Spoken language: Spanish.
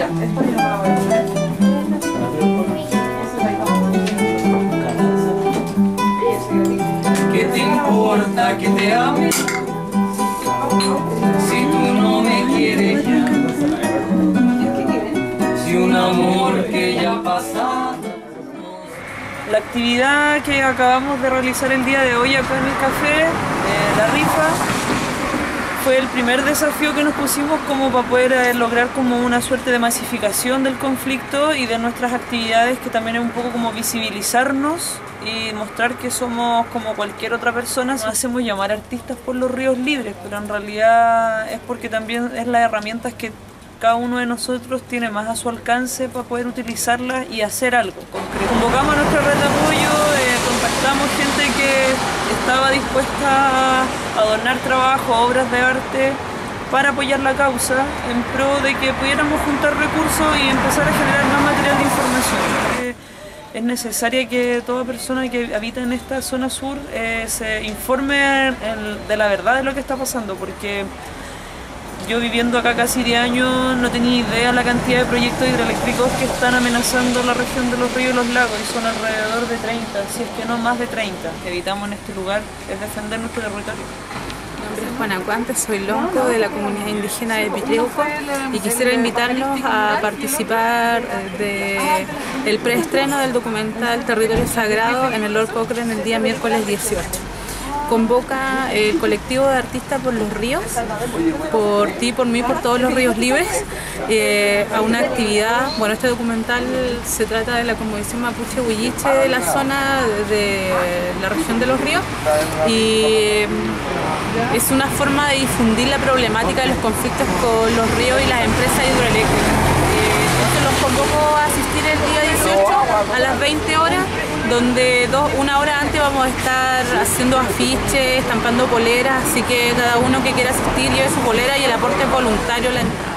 Ya, esto yo no la voy a hacer. ¿Qué te importa que te ame? Si tú no me quieres ya. Si un amor que ya pasado. La actividad que acabamos de realizar el día de hoy acá en el café, la rifa, fue el primer desafío que nos pusimos como para poder lograr como una suerte de masificación del conflicto y de nuestras actividades, que también es un poco como visibilizarnos y mostrar que somos como cualquier otra persona. Nos hacemos llamar artistas por los ríos libres, pero en realidad es porque también es las herramientas que cada uno de nosotros tiene más a su alcance para poder utilizarlas y hacer algo concreto. Convocamos a nuestra red de apoyo, contactamos gente que estaba dispuesta a donar trabajo, obras de arte para apoyar la causa en pro de que pudiéramos juntar recursos y empezar a generar más material de información. Es necesario que toda persona que habita en esta zona sur se informe de la verdad de lo que está pasando, porque yo viviendo acá casi 10 años no tenía idea la cantidad de proyectos hidroeléctricos que están amenazando la región de los ríos y los lagos, y son alrededor de 30, si es que no más de 30. Lo que evitamos en este lugar es defender nuestro territorio. Mi nombre es Juana Cuante, soy lonco de la comunidad indígena de Pitreuco y quisiera invitarlos a participar del preestreno del documental Territorio Sagrado en el Lord Cochrane el día miércoles 18. Convoca el colectivo de artistas por los ríos, por ti, por mí, por todos los ríos libres, a una actividad. Bueno, este documental se trata de la cosmovisión mapuche huilliche de la zona de la región de los ríos, y es una forma de difundir la problemática de los conflictos con los ríos y las empresas hidroeléctricas. Entonces los convoco a asistir el día 18 a las 20 horas, donde una hora antes vamos a estar haciendo afiches, estampando poleras, así que cada uno que quiera asistir lleve su polera y el aporte es voluntario.